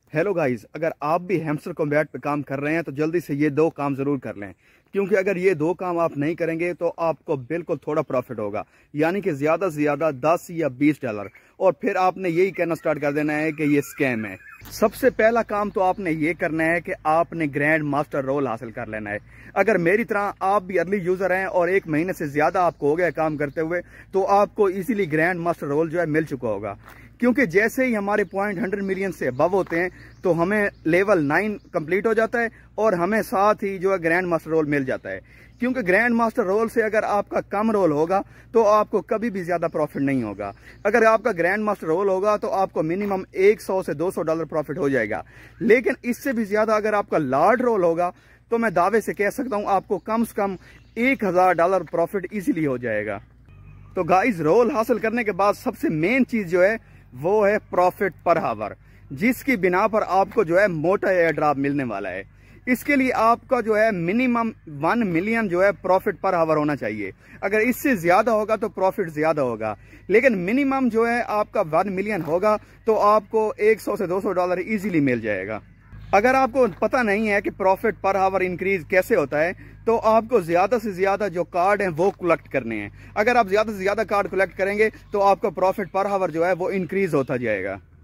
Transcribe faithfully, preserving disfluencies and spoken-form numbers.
Hello guys, अगर आप भी हैमस्टर कॉम्बैट पे काम कर रहे हैं तो जल्दी से ये दो काम ज़रूर कर लें, क्योंकि अगर ये दो काम आप नहीं करेंगे तो आपको बिल्कुल थोड़ा प्रॉफिट होगा, यानी कि ज़्यादा से ज़्यादा दस या बीस डॉलर। और फिर आपने यही कहना स्टार्ट कर देना है कि ये स्कैम है। सबसे पहला काम तो आपने ये करना है कि आपने ग्रैंड मास्टर रोल हासिल कर लेना है। अगर मेरी तरह आप भी अर्ली यूज़र हैं और एक महीने से ज़्यादा आपको हो गया काम करते हुए, तो आपको इजीली ग्रैंड मास्टर रोल जो है मिल चुका होगा। क्योंकि जैसे ही हमारे पॉइंट हंड्रेड मिलियन से अबव होते हैं तो हमें लेवल नाइन कंप्लीट हो जाता है और हमें साथ ही जो है ग्रैंड मास्टर रोल मिल जाता है। क्योंकि ग्रैंड मास्टर रोल से अगर आपका कम रोल होगा तो आपको कभी भी ज़्यादा प्रॉफिट नहीं होगा। अगर आपका ग्रैंड मास्टर रोल होगा तो आपको मिनिमम सौ से दो सौ डॉलर प्रॉफिट हो जाएगा। लेकिन इससे भी ज़्यादा अगर आपका लार्ज रोल होगा तो मैं दावे से कह सकता हूँ आपको कम से कम एक हज़ार डॉलर प्रॉफिट ईजिली हो जाएगा। तो गाइस, रोल हासिल करने के बाद सबसे मेन चीज़ जो है वो है प्रॉफिट पर हावर, जिसकी बिना पर आपको जो है मोटा एयर ड्रॉप मिलने वाला है। इसके लिए आपका जो है मिनिमम वन मिलियन जो है प्रॉफिट पर हावर होना चाहिए। अगर इससे ज़्यादा होगा तो प्रॉफिट ज़्यादा होगा, लेकिन मिनिमम जो है आपका वन मिलियन होगा तो आपको सौ से दो सौ डॉलर इजीली मिल जाएगा। अगर आपको पता नहीं है कि प्रॉफिट पर हावर इंक्रीज कैसे होता है तो आपको ज़्यादा से ज़्यादा जो कार्ड हैं वो कलेक्ट करने हैं। अगर आप ज़्यादा से ज़्यादा कार्ड कलेक्ट करेंगे तो आपका प्रॉफिट पर हावर जो है वो इंक्रीज होता जाएगा।